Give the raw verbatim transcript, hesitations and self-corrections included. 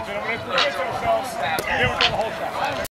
Then I'm going to present ourselves, and then we're going to hold that.